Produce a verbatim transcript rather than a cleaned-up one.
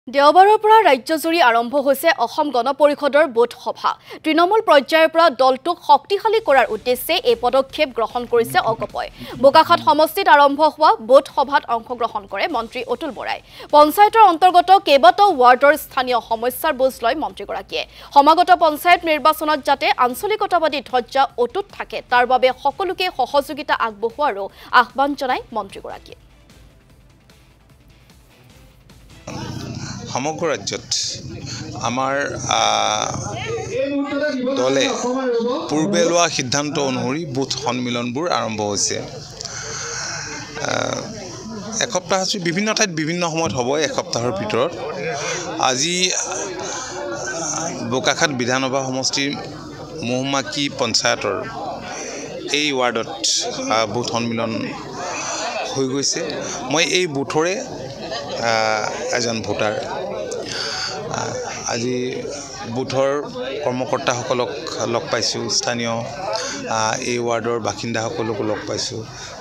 দেওবাৰৰ পৰা ৰাজ্যজুৰি আৰম্ভ হৈছে অসম গণ পৰিষদৰ বুথ সভা। তৃণমূল পৰ্যায়ৰ পৰা দলটোক শক্তিশালী কৰাৰ উদ্দেশ্যে এই পদক্ষেপ গ্ৰহণ কৰিছে অগপই। বোকাখাত সমষ্টিত আৰম্ভ হোৱা বুথ সভাত অংশগ্ৰহণ কৰে মন্ত্ৰী অতুল বৰাই। পঞ্চায়তৰ অন্তৰ্গত কেইবাটাও ৱাৰ্ডৰ স্থানীয় সমস্যাৰ বুজ লয় মন্ত্ৰীগৰাকীয়ে। সমাগত পঞ্চায়ত নিৰ্বাচনত যাতে আঞ্চলিকতাবাদী ধ্বজ্জা অটুট থাকে তাৰ বাবে সকলোকে সহযোগিতা আগবঢ়োৱাৰো আহ্বান জনায় মন্ত্ৰীগৰাকীয়ে। সমগ্ৰ ৰাজ্যত আমাৰ দলে পূৰ্বে লোৱা সিদ্ধান্ত অনুসৰি বুথ সন্মিলনবোৰ আৰম্ভ হৈছে। এসপ্তাহ বিভিন্ন ঠাইত বিভিন্ন সময়ত হ'ব। এসপ্তাহৰ ভিতৰত আজি বোকাখাত বিধানসভা সমষ্টিৰ মহুমাকি পঞ্চায়তৰ এই ৱাৰ্ডত বুথ সন্মিলন হৈ গৈছে। মই এই বুথৰে এজন ভোটাৰ। আজি বুথৰ কৰ্মকৰ্তাসকলক লগ পাইছোঁ, স্থানীয় এই ৱাৰ্ডৰ বাসিন্দাসকলকো লগ পাইছোঁ।